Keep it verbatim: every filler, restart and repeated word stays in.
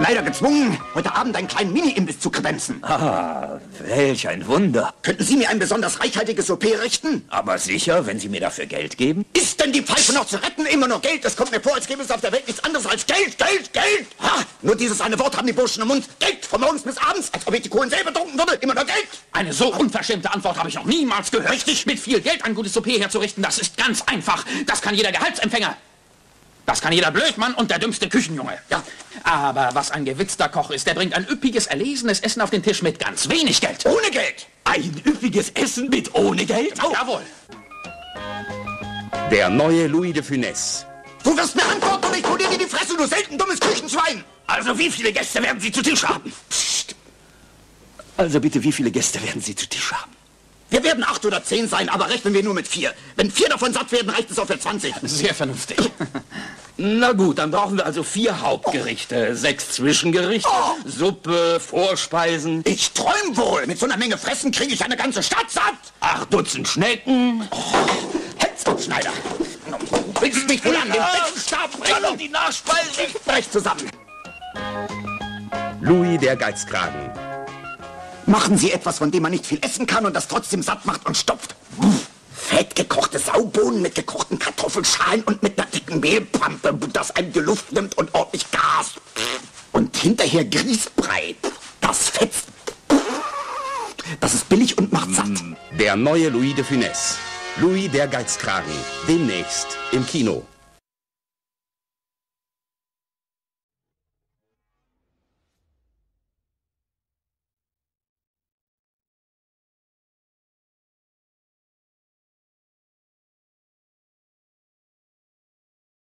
leider gezwungen, heute Abend einen kleinen Mini-Imbiss zu kredenzen. Ah, welch ein Wunder. Könnten Sie mir ein besonders reichhaltiges Souper richten? Aber sicher, wenn Sie mir dafür Geld geben? Ist denn die Pfeife noch zu retten? Immer nur Geld? Es kommt mir vor, als gäbe es auf der Welt nichts anderes als Geld, Geld, Geld. Ha, nur dieses eine Wort haben die Burschen im Mund. Geld, von morgens bis abends, als ob ich die Kohlen selber trunken würde. Immer nur Geld. Eine so unverschämte Antwort habe ich noch niemals gehört. Richtig. Mit viel Geld ein gutes Souper herzurichten, das ist ganz einfach. Das kann jeder Gehaltsempfänger. Das kann jeder Blödmann und der dümmste Küchenjunge. Ja. Aber was ein gewitzter Koch ist, der bringt ein üppiges, erlesenes Essen auf den Tisch mit ganz wenig Geld. Ohne Geld. Ein üppiges Essen mit ohne Geld? Oh. Jawohl. Der neue Louis de Funès. Du wirst mir antworten und ich poliere dir die Fresse, du selten dummes Küchenschwein. Also wie viele Gäste werden Sie zu Tisch haben? Psst. Also bitte, wie viele Gäste werden Sie zu Tisch haben? Wir werden acht oder zehn sein, aber rechnen wir nur mit vier. Wenn vier davon satt werden, reicht es auch für zwanzig. Sehr vernünftig. Na gut, dann brauchen wir also vier Hauptgerichte, oh. sechs Zwischengerichte, oh. Suppe, Vorspeisen. Ich träum wohl. Mit so einer Menge Fressen kriege ich eine ganze Stadt satt. Acht Dutzend Schnecken. Oh. Hetzabschneider. Willst du mich wohl an den Bettenstab bringen? Kann doch die Nachspeise. Ich brech zusammen. Louis der Geizkragen. Machen Sie etwas, von dem man nicht viel essen kann und das trotzdem satt macht und stopft. Fett gekochte Saubohnen mit gekochten Kartoffelschalen und mit einer dicken Mehlpampe, das einem die Luft nimmt und ordentlich Gas. Und hinterher Grießbrei. Das fetzt. Das ist billig und macht satt. Der neue Louis de Funès. Louis der Geizkragen. Demnächst im Kino.